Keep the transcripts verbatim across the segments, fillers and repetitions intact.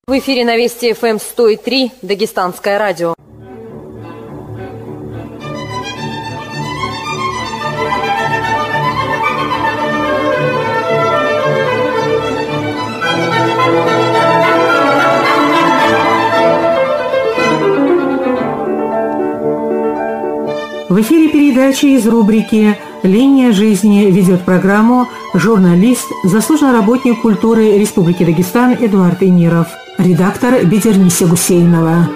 В эфире на Вести эф эм сто и три, Дагестанское радио. В эфире передачи из рубрики «Линия жизни» ведет программу журналист, заслуженный работник культуры Республики Дагестан Эдуард Эмиров, редактор Бедерниса Гусейнова.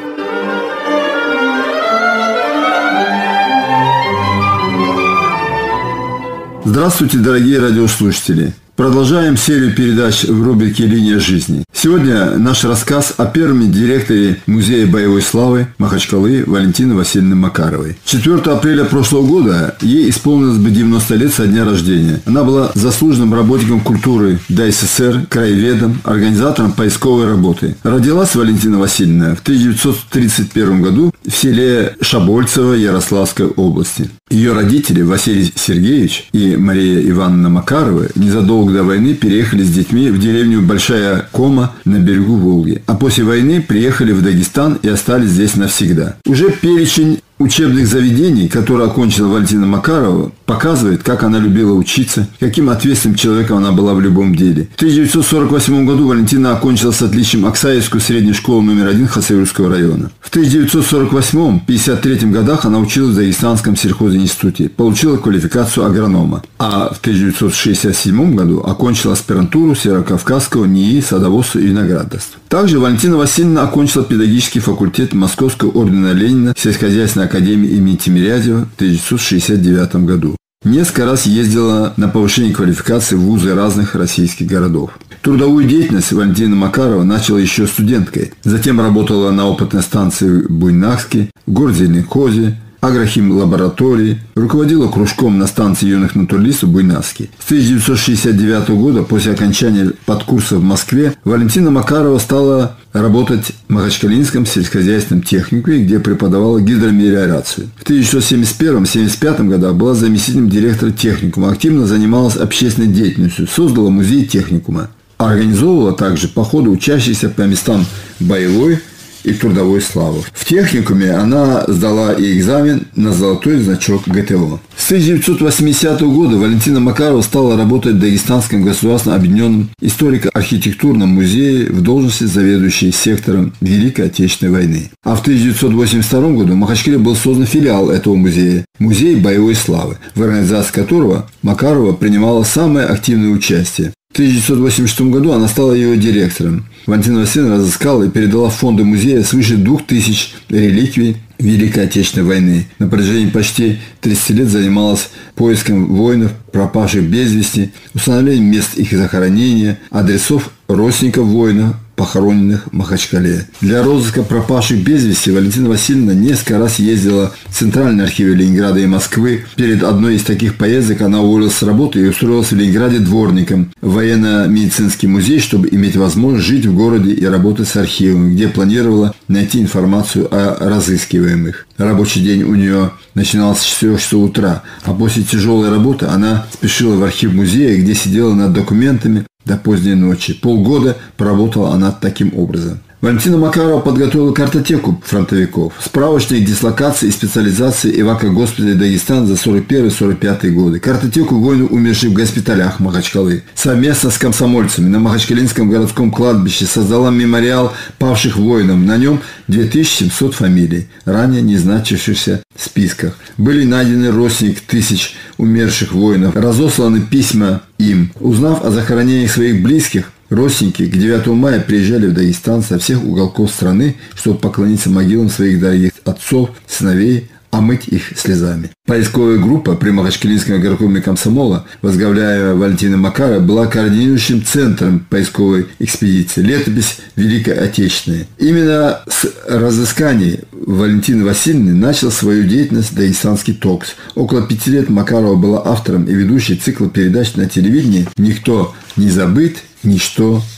Здравствуйте, дорогие радиослушатели! Продолжаем серию передач в рубрике «Линия жизни». Сегодня наш рассказ о первом директоре Музея боевой славы Махачкалы Валентины Васильевны Макаровой. четвёртого апреля прошлого года ей исполнилось бы девяносто лет со дня рождения. Она была заслуженным работником культуры ДССР, краеведом, организатором поисковой работы. Родилась Валентина Васильевна в тысяча девятьсот тридцать первом году в селе Шабольцево Ярославской области. Ее родители Василий Сергеевич и Мария Ивановна Макаровы незадолго до войны переехали с детьми в деревню Большая Кома на берегу Волги. А после войны приехали в Дагестан и остались здесь навсегда. Уже перечень учебных заведений, которые окончила Валентина Макарова, показывает, как она любила учиться, каким ответственным человеком она была в любом деле. В тысяча девятьсот сорок восьмом году Валентина окончила с отличием Аксаевскую среднюю школу номер один Хасавюртского района. В тысяча девятьсот сорок восьмом — пятьдесят третьем годах она училась в Дагестанском сельхозинституте, получила квалификацию агронома, а в тысяча девятьсот шестьдесят седьмом году окончила аспирантуру Северокавказского НИИ садоводства и виноградарства. Также Валентина Васильевна окончила педагогический факультет Московского ордена Ленина сельскохозяйственной академии имени Тимирязева в тысяча девятьсот шестьдесят девятом году. Несколько раз ездила на повышение квалификации в вузы разных российских городов. Трудовую деятельность Валентина Макарова начала еще студенткой. Затем работала на опытной станции в Буйнакске, в горзельхозе, агрохим-лаборатории, руководила кружком на станции юных натуралистов в Буйнакске. С тысяча девятьсот шестьдесят девятого года, после окончания подкурса в Москве, Валентина Макарова стала работать в Махачкалинском сельскохозяйственном техникуме, где преподавала гидромелиорацию. В тысяча девятьсот семьдесят первом — семьдесят пятом годах была заместителем директора техникума, активно занималась общественной деятельностью, создала музей техникума. Организовывала также походы учащихся по местам боевой и трудовой славы. В техникуме она сдала и экзамен на золотой значок гэ тэ о. С тысяча девятьсот восьмидесятого года Валентина Макарова стала работать в Дагестанском государственном объединенном историко-архитектурном музее в должности заведующей сектором Великой Отечественной войны. А в тысяча девятьсот восемьдесят втором году в Махачкале был создан филиал этого музея – Музей боевой славы, в организации которого Макарова принимала самое активное участие. В тысяча девятьсот восемьдесят шестом году она стала его директором. Валентина Васильевна разыскала и передала в фонды музея свыше двух тысяч реликвий Великой Отечественной войны. На протяжении почти тридцати лет занималась поиском воинов, пропавших без вести, установлением мест их захоронения, адресов родственников воинов, похороненных в Махачкале. Для розыска пропавших без вести Валентина Васильевна несколько раз ездила в центральные архивы Ленинграда и Москвы. Перед одной из таких поездок она уволилась с работы и устроилась в Ленинграде дворником в военно-медицинский музей, чтобы иметь возможность жить в городе и работать с архивами, где планировала найти информацию о разыскиваемых. Рабочий день у нее начинался с четырёх часов утра, а после тяжелой работы она спешила в архив музея, где сидела над документами до поздней ночи. Полгода проработала она таким образом. Валентина Макарова подготовила картотеку фронтовиков, справочник дислокации и специализации эвакогоспиталей Дагестана за сорок первый — сорок пятый годы, картотеку воинов, умерших в госпиталях Махачкалы. Совместно с комсомольцами на Махачкалинском городском кладбище создала мемориал павших воинов. На нем две тысячи семьсот фамилий, ранее не значившихся в списках. Были найдены родственники тысяч умерших воинов, разосланы письма им. Узнав о захоронениях своих близких, родственники к девятому мая приезжали в Дагестан со всех уголков страны, чтобы поклониться могилам своих дорогих отцов, сыновей, омыть их слезами. Поисковая группа при Махачкалинском горкоме комсомола, возглавляемая Валентиной Макаровой, была координирующим центром поисковой экспедиции. Летопись Великой Отечественной. Именно с разысканий Валентины Васильевны начал свою деятельность Дагестанский токс. Около пяти лет Макарова была автором и ведущей цикла передач на телевидении «Никто не забыт, ничто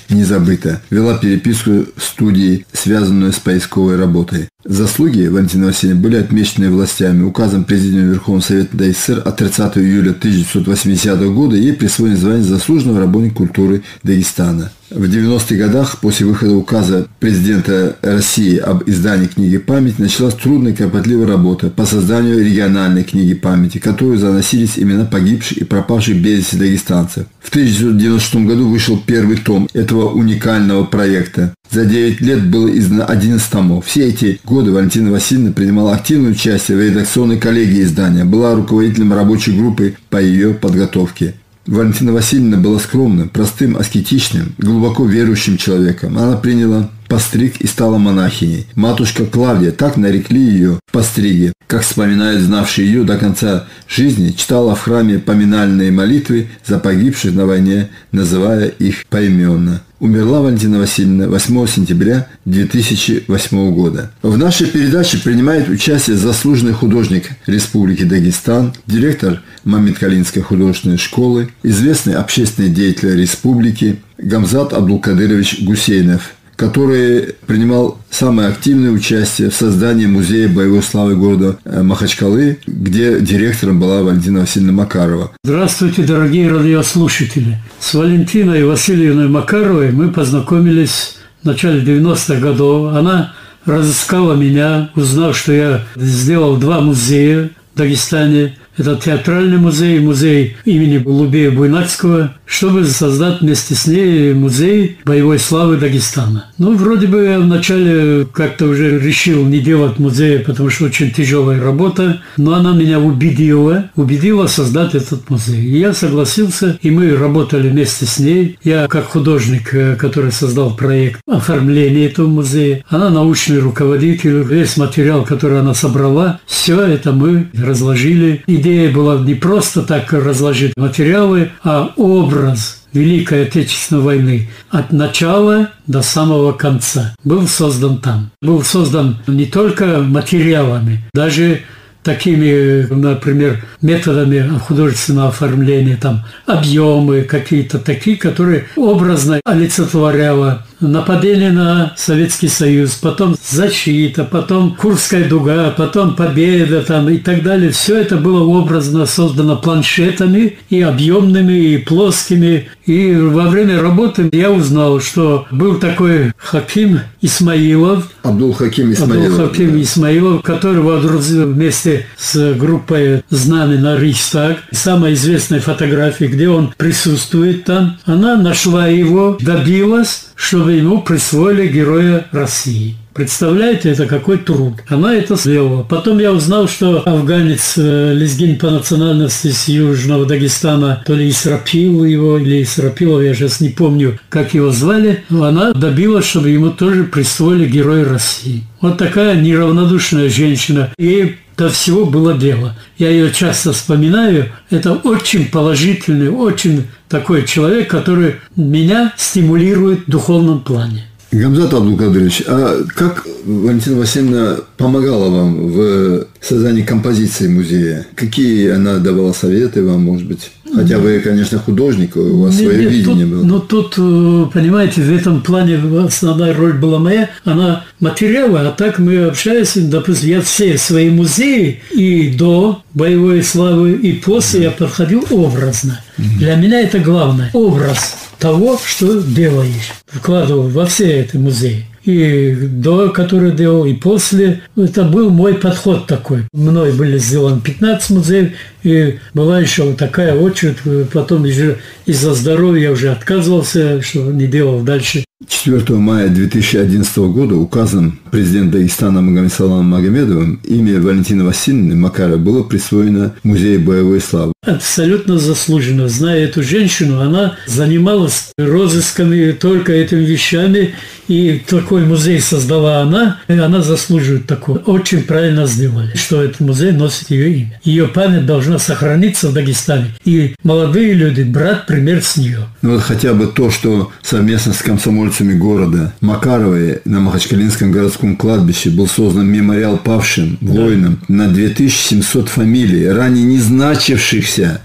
не забыта. Вела переписку студии, связанную с поисковой работой. Заслуги Валентины Васильевны были отмечены властями. Указом Президиума Верховного Совета СССР от тридцатого июля тысяча девятьсот восьмидесятого года ей присвоено звание заслуженного работника культуры Дагестана. В девяностых годах, после выхода указа президента России об издании книги памяти, началась трудная и кропотливая работа по созданию региональной книги памяти, в которую заносились имена погибших и пропавших без вести дагестанцев. В тысяча девятьсот девяносто шестом году вышел первый том этого уникального проекта. За девять лет было издано одиннадцать томов. Все эти годы Валентина Васильевна принимала активное участие в редакционной коллегии издания, была руководителем рабочей группы по ее подготовке. Валентина Васильевна была скромным, простым, аскетичным, глубоко верующим человеком. Она приняла постриг и стала монахиней. Матушка Клавдия, так нарекли ее в постриге. Как вспоминают знавшие ее до конца жизни, читала в храме поминальные молитвы за погибших на войне, называя их поименно. Умерла Валентина Васильевна восьмого сентября две тысячи восьмого года. В нашей передаче принимает участие заслуженный художник Республики Дагестан, директор Маметкалинской художественной школы, известный общественный деятель республики Гамзат Абдулкадырович Гусейнов, который принимал самое активное участие в создании музея боевой славы города Махачкалы, где директором была Валентина Васильевна Макарова. Здравствуйте, дорогие радиослушатели! С Валентиной Васильевной Макаровой мы познакомились в начале девяностых годов. Она разыскала меня, узнав, что я сделал два музея в Дагестане. Это театральный музей, музей имени Голубея-Буйнакского, чтобы создать вместе с ней музей боевой славы Дагестана. Ну, вроде бы я вначале как-то уже решил не делать музея, потому что очень тяжелая работа, но она меня убедила, убедила создать этот музей. И я согласился, и мы работали вместе с ней. Я как художник, который создал проект оформления этого музея, она научный руководитель, весь материал, который она собрала, все это мы разложили. Идея была не просто так разложить материалы, а образ Великой Отечественной войны от начала до самого конца был создан там. Был создан не только материалами, даже такими, например, методами художественного оформления, там, объемы какие-то такие, которые образно олицетворяло нападение на Советский Союз, потом защита, потом Курская дуга, потом победа там, и так далее. Все это было образно создано планшетами и объемными, и плоскими. И во время работы я узнал, что был такой Хаким Исмаилов, Абдул-Хаким Исмаилов, Абдул-Хаким да. Исмаилов, который водрузил вместе с группой «Знамя» на Рейхстаг. Самая известная фотография, где он присутствует там, она нашла его, добилась, чтобы ему присвоили Героя России. Представляете, это какой труд. Она это сделала. Потом я узнал, что афганец, лезгин по национальности с Южного Дагестана, то ли Исрапил его, или Исрапилов, я сейчас не помню, как его звали, но она добилась, чтобы ему тоже присвоили Героя России. Вот такая неравнодушная женщина. Ей до всего было дело. Я ее часто вспоминаю. Это очень положительный, очень такой человек, который меня стимулирует в духовном плане. Гамзат Абдулкадырович, а как Валентина Васильевна помогала вам в создании композиции музея? Какие она давала советы вам, может быть? Хотя вы, конечно, художник, у вас нет, свое нет, видение тут, было. Ну, тут, понимаете, в этом плане основная роль была моя. Она материалы, а так мы общаемся. Допустим, я все свои музеи и до боевой славы, и после я подходил образно. Mm-hmm. Для меня это главное. Образ того, что делаешь. Вкладывал во все эти музеи. И до, который делал, и после. Это был мой подход такой. Мной были сделаны пятнадцать музеев, и была еще вот такая очередь. Потом еще из-за здоровья я уже отказывался, что не делал дальше. четвёртого мая две тысячи одиннадцатого года указом президента Дагестана Магомеда Магомедовым имя Валентины Васильевны Макаровой было присвоено Музею боевой славы. Абсолютно заслуженно. Зная эту женщину, она занималась розысками только этими вещами, и такой музей создала она, и она заслуживает такого. Очень правильно сделали, что этот музей носит ее имя. Ее память должна сохраниться в Дагестане, и молодые люди брать пример с нее. Ну вот хотя бы то, что совместно с комсомольцами города Макаровой на Махачкалинском городском кладбище был создан мемориал павшим воинам, да, на две тысячи семьсот фамилий, ранее не значившихся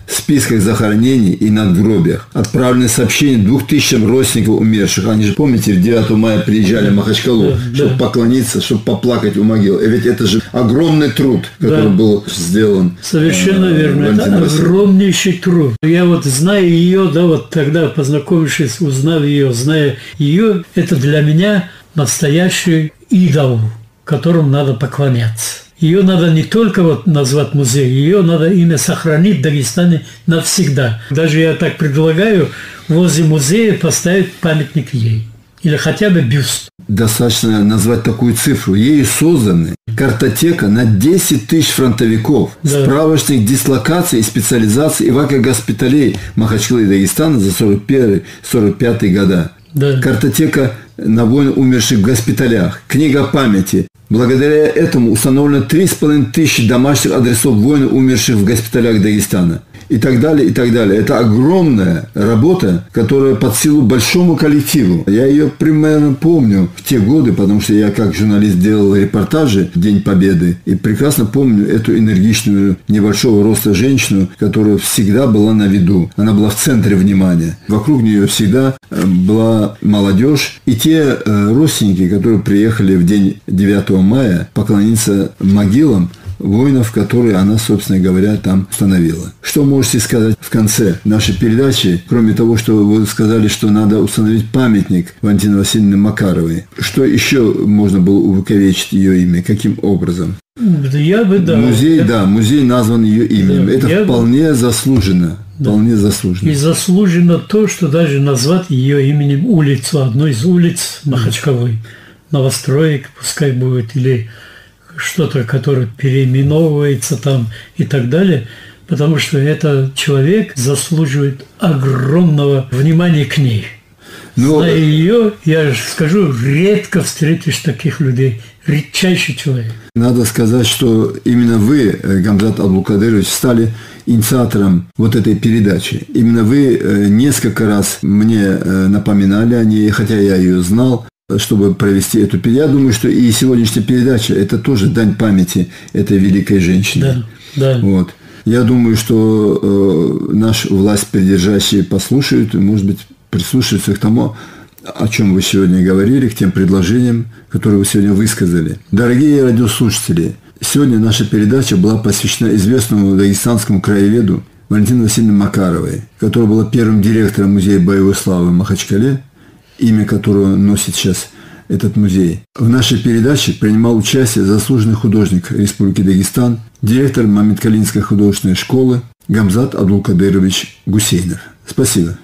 списках захоронений и надгробиях. Отправлены сообщения двух тысячам родственников умерших. Они же, помните, в девятого мая приезжали в Махачкалу, да, чтобы да. поклониться, чтобы поплакать у могил. И ведь это же огромный труд, который да. был сделан. Совершенно э, верно. Это огромнейший труд. Я вот знаю ее, да, вот тогда познакомившись, узнав ее, зная ее, это для меня настоящий идол, которому надо поклоняться. Ее надо не только вот назвать музей, ее надо именно сохранить в Дагестане навсегда. Даже я так предлагаю возле музея поставить памятник ей. Или хотя бы бюст. Достаточно назвать такую цифру. Ею созданы картотека на десять тысяч фронтовиков, да. справочник дислокаций и специализаций эвакогоспиталей Махачкалы и Дагестана за сорок первый — сорок пятый года. Да. Картотека на войн, умерших в госпиталях, книга памяти. Благодаря этому установлено три с половиной тысячи домашних адресов воинов, умерших в госпиталях Дагестана. И так далее, и так далее. Это огромная работа, которая под силу большому коллективу. Я ее примерно помню в те годы, потому что я как журналист делал репортажи в День Победы. И прекрасно помню эту энергичную, небольшого роста женщину, которая всегда была на виду. Она была в центре внимания. Вокруг нее всегда была молодежь. И те родственники, которые приехали в день девятого мая поклониться могилам воинов, которые она, собственно говоря, там установила. Что можете сказать в конце нашей передачи, кроме того, что вы сказали, что надо установить памятник Валентине Васильевне Макаровой? Что еще можно было увековечить ее имя? Каким образом? Я бы, да. Музей, я... да, музей назван ее именем. Да, Это вполне бы... заслуженно. Да. Вполне заслуженно. И заслужено то, что даже назвать ее именем улицу, одной из улиц Махачкалой. Новостроек пускай будет, или что-то, которое переименовывается там и так далее, потому что этот человек заслуживает огромного внимания к ней. Но... Зная ее, я скажу, редко встретишь таких людей, редчайший человек. Надо сказать, что именно вы, Гамзат Абдулкадырович, стали инициатором вот этой передачи. Именно вы несколько раз мне напоминали о ней, хотя я ее знал, чтобы провести эту передачу. Я думаю, что и сегодняшняя передача – это тоже дань памяти этой великой женщине. Да, да. Вот. Я думаю, что э, наши власть придержащие послушают, может быть, прислушаются к тому, о чем вы сегодня говорили, к тем предложениям, которые вы сегодня высказали. Дорогие радиослушатели, сегодня наша передача была посвящена известному дагестанскому краеведу Валентине Васильевне Макаровой, которая была первым директором Музея боевой славы в Махачкале, имя которого носит сейчас этот музей. В нашей передаче принимал участие заслуженный художник Республики Дагестан, директор Мамиткалинской художественной школы Гамзат Абдулкадырович Гусейнов. Спасибо.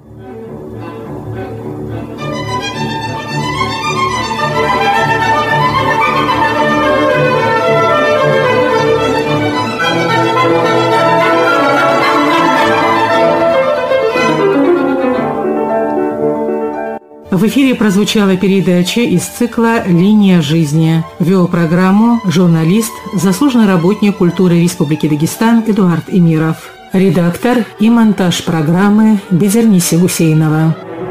В эфире прозвучала передача из цикла «Линия жизни». Вел программу журналист, заслуженный работник культуры Республики Дагестан Эдуард Эмиров. Редактор и монтаж программы Безерниси Гусейнова.